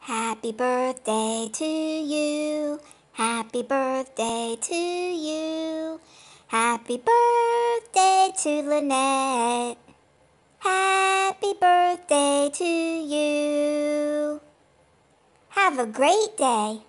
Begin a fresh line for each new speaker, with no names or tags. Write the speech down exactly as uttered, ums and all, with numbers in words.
Happy birthday to you. Happy birthday to you. Happy birthday to Lynette. Happy birthday to you. Have a great day.